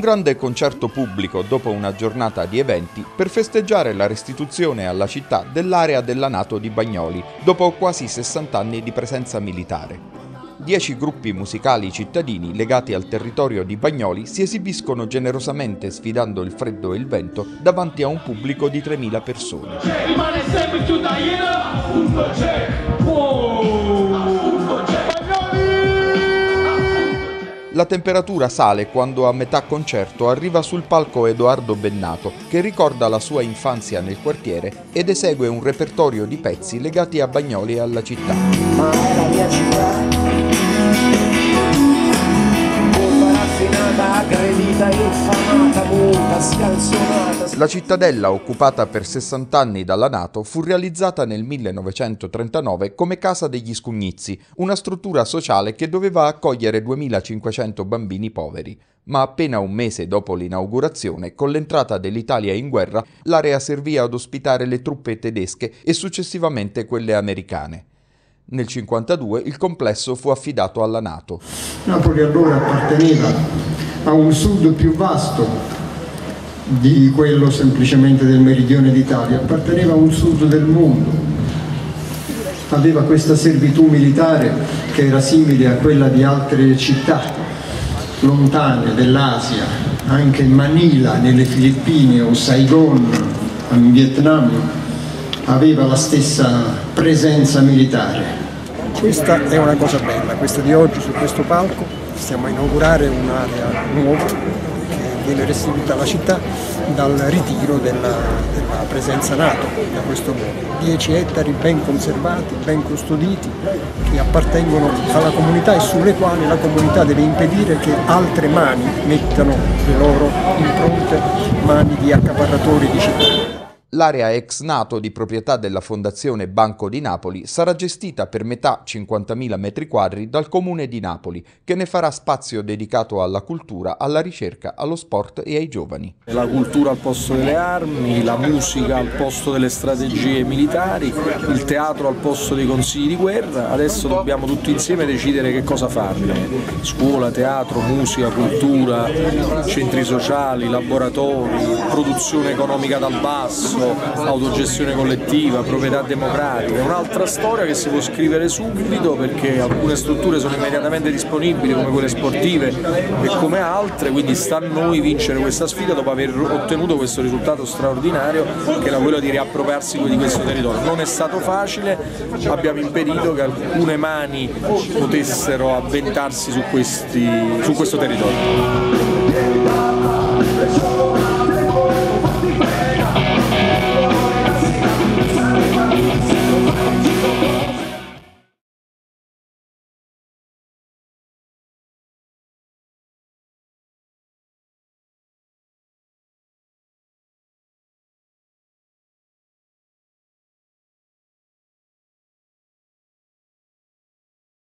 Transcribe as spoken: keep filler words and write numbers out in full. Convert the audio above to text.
Un grande concerto pubblico dopo una giornata di eventi per festeggiare la restituzione alla città dell'area della NATO di Bagnoli, dopo quasi sessanta anni di presenza militare. Dieci gruppi musicali cittadini legati al territorio di Bagnoli si esibiscono generosamente sfidando il freddo e il vento davanti a un pubblico di tremila persone. La temperatura sale quando a metà concerto arriva sul palco Edoardo Bennato, che ricorda la sua infanzia nel quartiere ed esegue un repertorio di pezzi legati a Bagnoli e alla città. Ma è la mia città, colpa raffinata, aggredita, infamata, multa, scansionata. La cittadella, occupata per sessanta anni dalla NATO, fu realizzata nel millenovecentotrentanove come Casa degli Scugnizi, una struttura sociale che doveva accogliere duemilacinquecento bambini poveri. Ma appena un mese dopo l'inaugurazione, con l'entrata dell'Italia in guerra, l'area servì ad ospitare le truppe tedesche e successivamente quelle americane. Nel cinquantadue il complesso fu affidato alla NATO. Napoli allora apparteneva a un sud più vasto di quello semplicemente del meridione d'Italia, apparteneva a un sud del mondo, aveva questa servitù militare che era simile a quella di altre città lontane dell'Asia, anche Manila nelle Filippine o Saigon in Vietnam aveva la stessa presenza militare. Questa è una cosa bella, questa di oggi su questo palco stiamo a inaugurare un'area nuova che viene restituita alla città dal ritiro della, della presenza NATO da questo mondo. dieci ettari ben conservati, ben custoditi, che appartengono alla comunità e sulle quali la comunità deve impedire che altre mani mettano le loro impronte, mani di accaparratori di città. L'area ex NATO di proprietà della Fondazione Banco di Napoli sarà gestita per metà cinquantamila metri quadri dal Comune di Napoli, che ne farà spazio dedicato alla cultura, alla ricerca, allo sport e ai giovani. La cultura al posto delle armi, la musica al posto delle strategie militari, il teatro al posto dei consigli di guerra. Adesso dobbiamo tutti insieme decidere che cosa farne. Scuola, teatro, musica, cultura, centri sociali, laboratori, produzione economica dal basso, autogestione collettiva, proprietà democratica. È un'altra storia che si può scrivere subito perché alcune strutture sono immediatamente disponibili come quelle sportive e come altre, quindi sta a noi vincere questa sfida dopo aver ottenuto questo risultato straordinario che era quello di riappropriarsi di questo territorio. Non è stato facile, abbiamo impedito che alcune mani potessero avventarsi su, questi, su questo territorio.